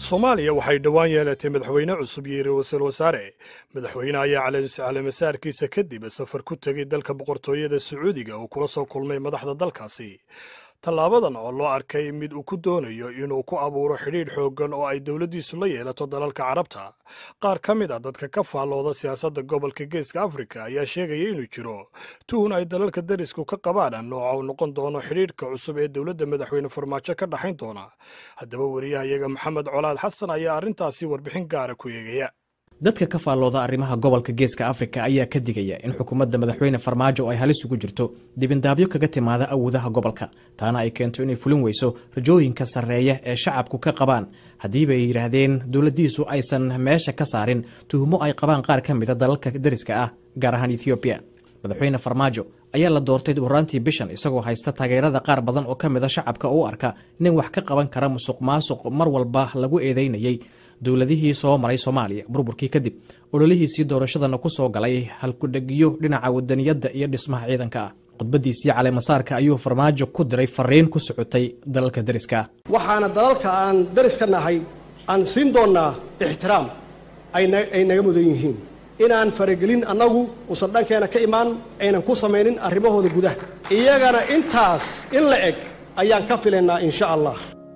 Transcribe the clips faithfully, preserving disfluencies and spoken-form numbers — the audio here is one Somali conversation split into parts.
Soomaaliya waxay dhawaan yeelatay madaxweyne cusub iyo ra'iisul wasaare. Madaxweyne ayaa calaamasaarkiisa kadib safar ku tagay dalka boqortooyada Sacuudiga oo kula soo kulmay madaxda dalkaasi. Tallaabadan oo loo arkay mid uu ku doonayo inuu ku abuuro xidhiidh xooggan oo ay dowladdiisu la yeelato dalalka Carabta. Qaar ka mid ah dadka ka faallooda siyaasadda gobolka Geeska Afrika ayaa sheegaya inuu jiro tuhun ay dalalka darisku ka qabaan nooca uu noqon doono xidhiidhka cusub ee dowladda madaxweyne Farmaajo ka dhaxayn doona. Haddaba wariyahayaga Maxamed Colaad Xasan ayaa arrintaasi warbixin gaara ku eegaya. dadka ka faallooda arrimaha gobolka Geeska Afrika ayaa ka digaya in xukuumadda madaxweyne Farmaajo ay halis ugu jirto dibindaabyo kaga timaada awoodaha gobolka taana ay keento inay fulin weyso rajooyinka sarreeya ee shacabku ka qabaan haddii bay yiraahdeen dowladdiisu aysan meesha ka saarin tuhumo ay qabaan qaar ka mid ah dalalka dariska ah gaar ahaan Ethiopia. madaxweyne Farmaajo ayaa la doortay horaantii bishan isagoo haysta taageerada qaar badan oo ka mid ah shacabka uu arka nin wax ka qaban kara musuqmaasuq mar walba lagu eedeynayay dowladihii soo maray Soomaaliya burburkii kadib ololihiisii doorashadana ku soo galay halkudhagiyo dhinaca wadaniyadda iyo dhismaha ciidanka ah. khudbadiisii caleemasaarka ayuu Farmaajo ku diray fariin ku socotay dalalka dariska. waxaana dalalka aan dariska nahay aan siin doonaa ixtiraam ay naga mudan yihiin inaan faragelin annagu usan dhankeena ka imaan aynan ku samaynin arrimahooda gudaha iyagana intaas in la eg ayaan ka filaynaa insha allah.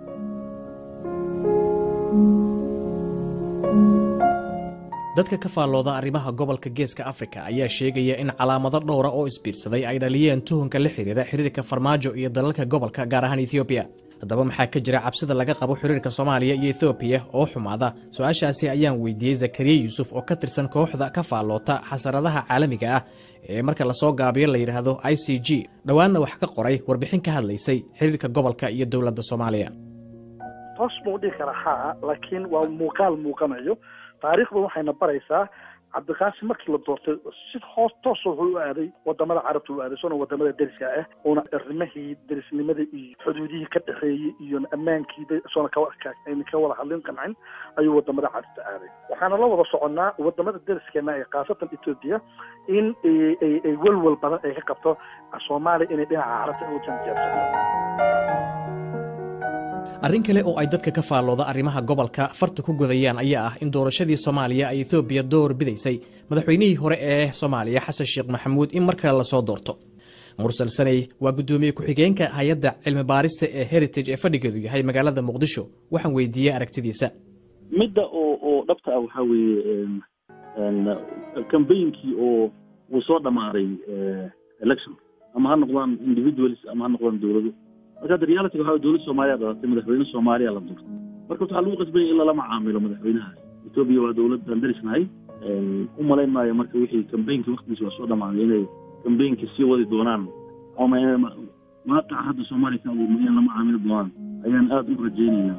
dadka ka faallooda arrimaha gobolka Geeska Afrika ayaa sheegaya in calaamado dhowr ah oo isbiirsaday ay dhaliyeen tuhunka la xiriira xiriirka Farmaajo iyo dalalka gobolka gaar ahaan Ethiopia. haddaba maxaa ka jira cabsida laga qabo xiriirka Soomaaliya iyo Ethiopia oo xumaada? su-aashaasi ayaan weydiiyey Zakariya Yuusuf oo ka tirsan kooxda ka faalloota xasaradaha caalamiga ah ee marka la soo gaabiyo la yiraahdo I C G dhawaanna wax ka qoray warbixin ka hadlaysay xiriirka gobolka iyo dowladda Soomaaliya. toos buu dhihi karaa haa laakiin waa muuqaal muuqanayo. taariikhdu waxayna baraysaa cabdiqaasim markii la doortay si hoos toos wuxuu u aaday wadamada carabta u aaday soo wadamada dariska ah una arrimihii darisnimada iyo xuduudihii ka dhaxeeyay iyo ammaankii soo ka wada ka wada hadlin qancin ayuu wadamada carabta aaday. waxaana la wada soconnaa wadamada dariskeena ee qaasatan Ethiopia in ay ay walwal badan ay ka qabto Soomaaliya inay dhinaca carabta u janjeerto. arrin kale oo ay dadka ka faallooda arrimaha gobolka farta ku godayaan ayaa ah in doorashadii Soomaaliya ay Ethiopia door bidaysay madaxweynihii hore ee Soomaaliya Xasan Sheekh Maxamuud in markale la soo doorto. Mursal Sanay waa gudoomiye ku-xigeenka hay'adda cilmi baarista ee Heritage ee fadhigeedu yahay magaalada Muqdisho. waxaan weydiiyey aragtidiisa. midda oo oo dhabta ah waxa weeye campaignkii oo uu soo dhamaaday election ama ha noqdaan individuals ama ha noqdaan dowlado. marka reality waxa dowladda Soomaaliya dhalatay madaxweyne Soomaaliya la doortay. marka waxa lagu qasbay in la macaamilo madaxweynaha Ethiopia waa dowlad darisnahay u maleynaayo marka wixii campaign waqtigiisa soo dhamaaday inay campaign-ka sii wadi doonaan ama ma tahay hadda Soomaaliya uu in la macaamilo doonaan ayaan aad u rajaynayaa.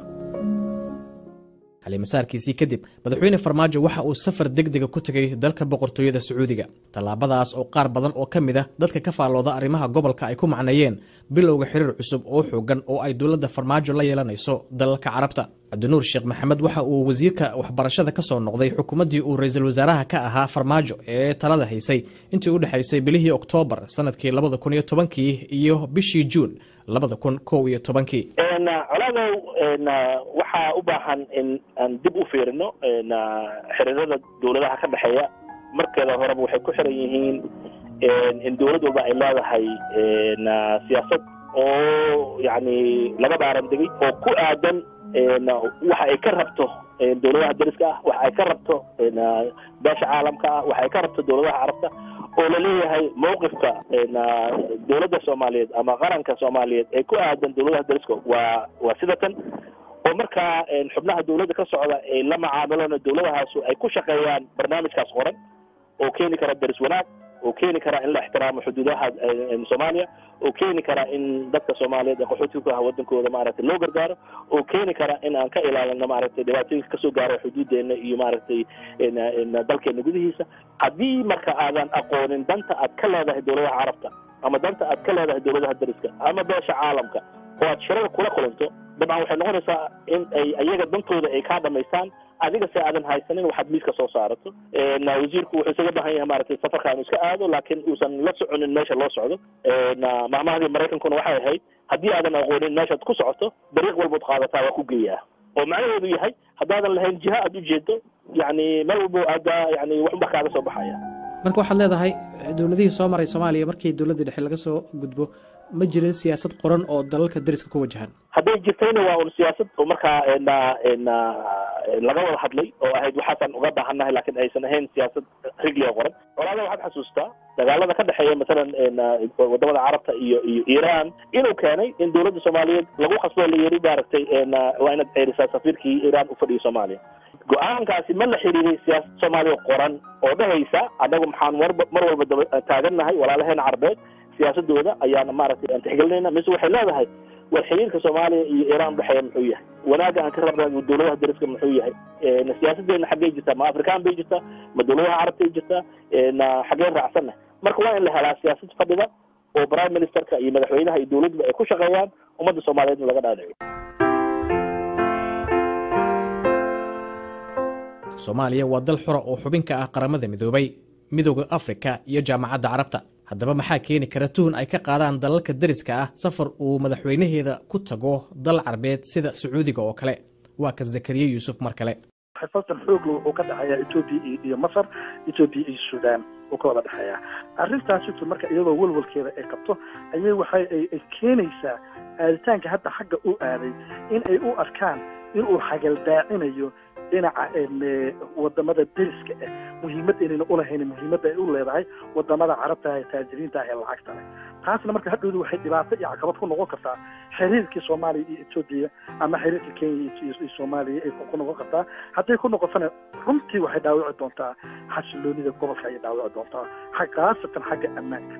caleemasaarkiisii kadib madaxweyne Farmaajo waxa uu safar degdeg ku tagay dalka boqortooyada Sacuudiga. tallaabadaas oo qaar badan oo ka mid ah dadka ka faallooda arrimaha gobolka ay ku macnayeen bilowga xiriir cusub oo xoogan oo ay dowladda Farmaajo la yeelanayso dalalka Carabta. Cabdinuur Sheekh Maxamed waxa uu wasiirka waxbarashada ka soo noqday xukuumaddii uu ra'iisul wasaaraha ka ahaa Farmaajo ee talada haysay intii u dhaxaysay bilihii Oktoobar sanadkii labada kun iyo tobankii iyo bishii Juun labada kun kow iyo tobankii. coladow waxaa u baahan in aan dib u fiirino xiriirada dowladaha ka dhaxeeya. markeeda horeba waxay ku xiran yihiin in dowlad walba ay leedahay siyaasad oo yani laga baaran degay oo ku aadan waxa ay ka rabto dowladaha dariska ah, waxa ay ka rabto beesha caalamka ah, waxa ay ka rabto dowladaha carabta oo la leeyahay mowqifka dowladda Soomaaliyeed ama qaranka Soomaaliyeed ee ku aadan dowladaha dariska waa waa sidatan oo marka xubnaha dowladda ka socda ay la macaamilaan dowladahaas ay ku shaqeeyaan barnaamijkaas qoran oo keeni kara daris wanaag oo keeni kara in la ixtiraamo xuduudaha Soomaaliya oo keeni kara in dadka Soomaaliyeed ee qaxootiga ah wadankooda maaragtay loo gargaaro oo keeni kara in aan ka ilaalino maaragtay dhibaatooyinka ka soo gaaro xuduudeena iyo maaragtay in dalkeena gudihiisa. haddii marka aadan aqoonin danta aad ka leedahay dowladaha carabta ama danta aad ka leedahay dowladaha dariska ama beesha caalamka oo aad shirada kula kulanto dabcan waxay noqonaysaa in ay ayaga dantooda ay ka dhamaystaan adiga si aadan haysanin waxaad miiska soo saarato. wasiirku wuxuu isaga baahan yahay maaragtay safarkaan iska aado laakiin uusan la soconin meesha loo socdo. maamahdii Mareykankuna waxay ahayd haddii aadan aqoonin meeshaad ku socoto dariiq walbood qaadataa waa ku geeyaa. oo macnaheedu yahay haddaadan lahayn jiha aad u jeedo yani meel walbo aada yani waxba kaaga soo baxaya. marka waxaad leedahay dowladihii soo maray Soomaaliya markii dowladda dhexe laga soo gudbo ma jirin siyaasad qoran oo dalalka dariska ku wajahan. hadday jirtayna waa un siyaasad oo markaa laga wada hadlay oo ahayd waxaasan uga baahannahay laakiin aysan ahayn siyaasad rigli oo qoran. walaala waxaad xasuustaa dagaalada ka dhexeeya masalan wadamada carabta iyo iyo Iiraan inuu keenay in dowladda Soomaaliyeed lagu qasbo la yiri maaragtay waa inaad ceerisaa safiirkii Iiraan u fadhiyo Soomaaliya. go-aankaasi ma la xiriiray siyaasad Soomaaliya qoran oo dhahaysa anagu maxaan mar walba taagannahay walaalaheena Carbeed siyaasadooda ayaana maaragtay aan tixgelinayna mise waxay leedahay war xiriirka Soomaaliya iyo Iiraan dhexeeya muxuu yahay wanaaga aan ka rabnaa dowladaha dariska muxuu yahay siyaasadeena xaggee jirta ma Afrikaan bay jirta ma dowladaha Carabta jirta xaggee raacsanna. marka waa in la helaa siyaasad fadhida oo prime ministerka iyo madaxweynaha iyo dowladda ay ku shaqeeyaan ummadda Soomaaliyeed laga dhaadhiciyo. Soomaaliya waa dal xor oo xubin ka ah qaramada midoobay midowga Afrika iyo jaamacadda Carabta. haddaba maxaa keeni kara tuhun ay ka qaadaan dalalka dariska ah safar uu madaxweynaheeda ku tago dal Carbeed sida Sacuudiga oo kale? waa ka Zakariya Yuusuf mar kale. xifaltan xoog leh wuxuu ka dhaxayaa Ethiopia iyo Masar, Ethiopia iyo Suudaan oo ka wada dhaxaya. arrintaasi intuu marka iyadoo walwalkeeda ay qabto ayay waxay ay keenaysaa aaditaanka hadda xagga u aaday in ay u arkaan in uu xagal daacinayo dhinaca wadamada dariska ah muhiimad inayna u lahayn muhiimadda ay u leedahay wadamada Carabta ee taajiriinta ah ee lacagta leh. taasna marka hadhowdu waxay dhibaato iyo caqabad ku noqon kartaa xiriirkii Soomaaliya iyo Ethiopia ama xiriirka Kenya iyo Soomaaliya ay ku noqon kartaa. hadday ku noqotana runtii waxay dhaawici doontaa xasiloonida gobolka ay dhaawici doontaa xaqaasatan xagga ammaanka.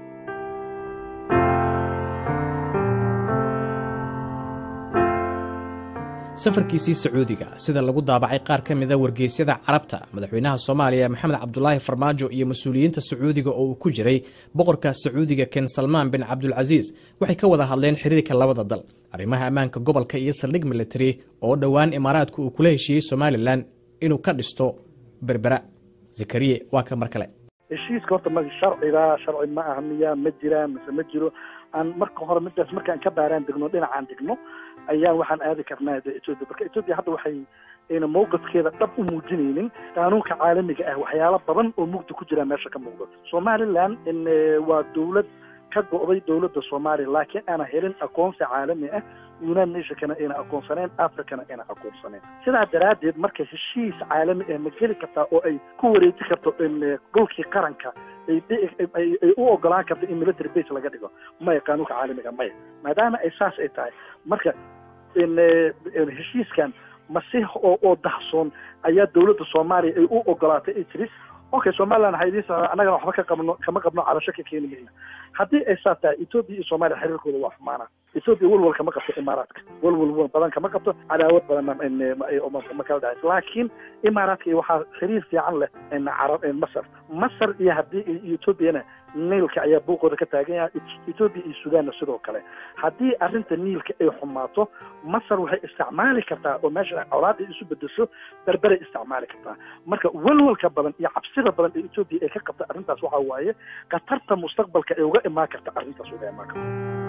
safarkiisii Sacuudiga sida lagu daabacay qaar ka mid ah wargeysyada Carabta, madaxweynaha Soomaaliya Maxamed Cabdullaahi Farmaajo iyo mas'uuliyiinta Sacuudiga oo uu ku jiray boqorka Sacuudiga Ken Salman bin Abdul Aziz waxay ka wada hadleen xiriirka labada dal, arrimaha ammaanka gobolka iyo saldhig military oo dhowaan Imaaraadku uu kula heshiiyey Somaliland inuu ka dhisto Berbera. Zakariya waa ka mar kale. heshiiska horta ma sharciga sharci ma ahmiya ma jiraan mise ma jiro aan marka hore midaas markaan ka baaraan degno dhinacaan degno ayaan waxaan aadi karnaa Ethiopia. marka Ethiopia hadda waxay ina mowqifkeeda dhab u muujinaynin qaanuunka caalamiga ah waxyaalo badan oo mugdi ku jira meesha ka muuqdo. Somaliland in waa dawlad ka go'day dawladda Soomaaliya laakiin ana helin aqoonsi caalami ah United Nations kana ina aqoonsaneen Afrikana ina aqoonsaneen. sidaa daraadeed marka heshiis caalami ah ma geli kartaa oo ay ku wareejin karto in dhulkii qaranka ay ay u ogolaan karto in military base laga dhigo ma qaanuunka caalamiga ma maadaama ay saas ay tahay marka in heshiiskan masih oo oo dahsoon ayaa dawladda Soomaaliya ay u ogolaatay Idris. okay Somaliland haydiis anaga waxba ka qabno kama qabno cabasho ka keenayna haddii ay saata Ethiopia iyo Soomaaliya xiriirkooda waa xumaana. Ethiopia walwal kama qabto Imaaraadka walwal badan kama qabto cadaawad badan in ma kala dhaxayso laakiin Imaaraadka waxa xiriir fiican leh in Carab in Masar Masar iyo haddii Ethiopia niilka ayaa buuqooda ka taagan yahay Ethiopia iyo Suudaan sidoo kale. haddii arrinta niilka ay xumaato Masar waxay isticmaali kartaa oo meesha awlaad isu bedesho Berbera isticmaali kartaa. marka walwalka badan iyo cabsida badan ee Ethiopia ay ka qabto arrintaas waxa waaye qatarta mustaqbalka ay uga imaan karta arrintaas uga imaan karta.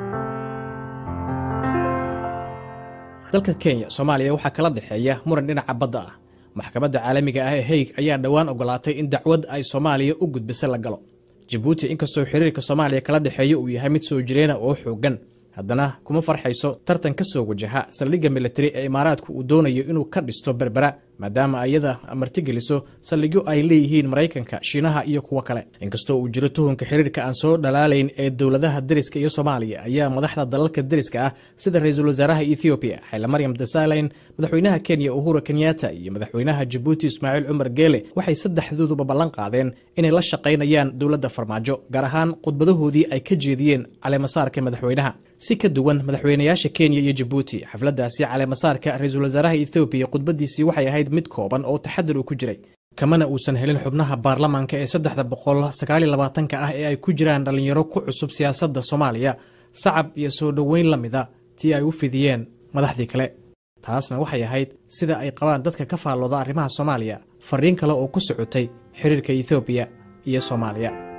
dalka Kenya Soomaaliya waxaa kala dhaxeeya muran dhinaca badda ah. maxkamadda caalamiga ah ee Hague ayaa dhawaan ogolaatay in dacwad ay Soomaaliya u gudbiso la galo. Djibouti inkastoo xiriirka Soomaaliya kala dhaxeeyo uu yahay mid soo jireen oo xoogan haddana kuma farxayso tartan ka soo wajaha saldhigga military ee Imaaraadku uu doonayo inuu ka dhisto Berbera maadaama ayada martigeliso saldhigyo ay leeyihiin Mareykanka, Shiinaha iyo kuwa kale. inkastoo uu jiro tuhunka xiriirka aan soo dhalaalayn ee dawladaha dariska iyo Soomaaliya ayaa madaxda dalalka dariska ah sida ra'iisul wasaaraha Ethiopia Haile Mariam Desalegn, madaxweynaha Kenya Uhuru Kenyatta iyo madaxweynaha Djibouti Ismaaciil Cumar Geele waxay saddexdooduba ballan qaadeen inay la shaqaynayaan dawladda Farmaajo gaar ahaan khudbadahoodii ay ka jeediyeen caleemasaarka madaxweynaha. si ka duwan madaxweynayaasha Kenya iyo Djibouti, xafladaasi caleemasaarka ra'iisul wasaaraha Ethiopia khudbadiisii waxay ahayd mid kooban oo taxadar ku jiray, kamana uusan helin xubnaha baarlamaanka ee saddex boqol sagaal iyo labaatan ka ah ee ay ku jiraan dhalinyaro ku cusub siyaasadda Soomaaliya sacab iyo soo dhaweyn lamida tii ay u fidiyeen madaxdii kale. taasna waxay ahayd sida ay qabaan dadka ka faallooda arrimaha Soomaaliya fariin kale oo ku socotay xiriirka Ethiopia iyo Soomaaliya.